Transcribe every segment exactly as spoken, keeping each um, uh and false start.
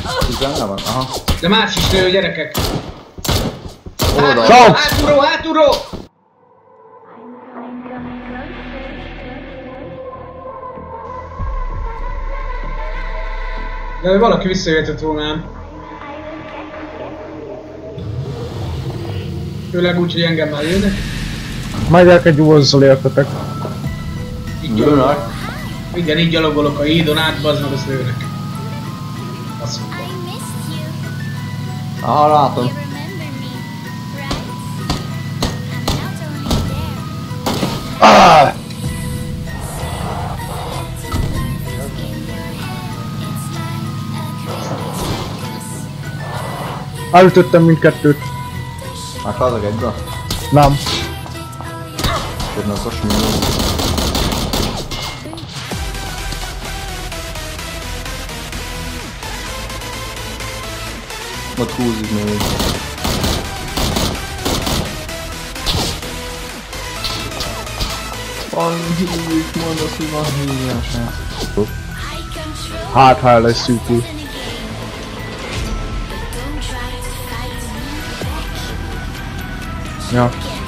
Benne van, aha. De más is nő, gyerekek! Oda. Hátulról, hátulról! De valaki visszajöhetett volna ám. Főleg úgy, hogy engem már jönnek. Majd el kell gyúzzal értetek. Így gyalogolok. Igen, így gyalogolok a hídon át, bazd meg, azt lőnek. Azt mondom. Aha, látom. Ah! Elütöttem mindkettőt. Meghaltak egybe? Nem. Tudnak most minden. Ott húzik még. Van hívjuk, mondd azt, hogy van hívjását. Hát, ha el lesz szűkül. Ja.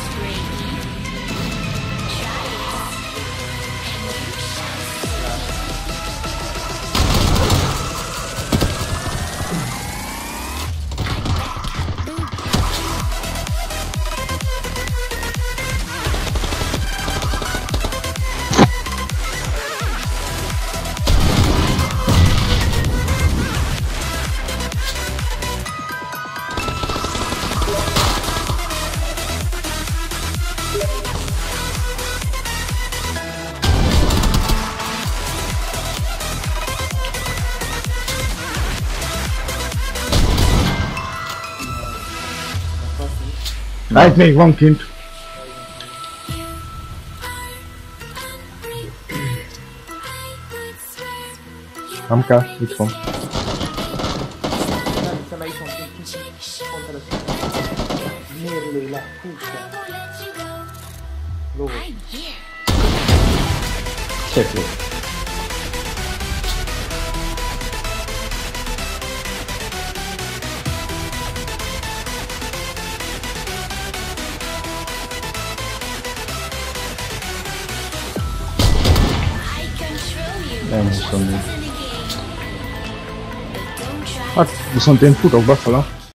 Egy még van kint. Nem kell, itt van. Nem hiszem, melyik van kint. Pont előtt. Mérlő le, húzta. Ló. Szép jó. Nem hiszem még. Hát viszont én futok befele.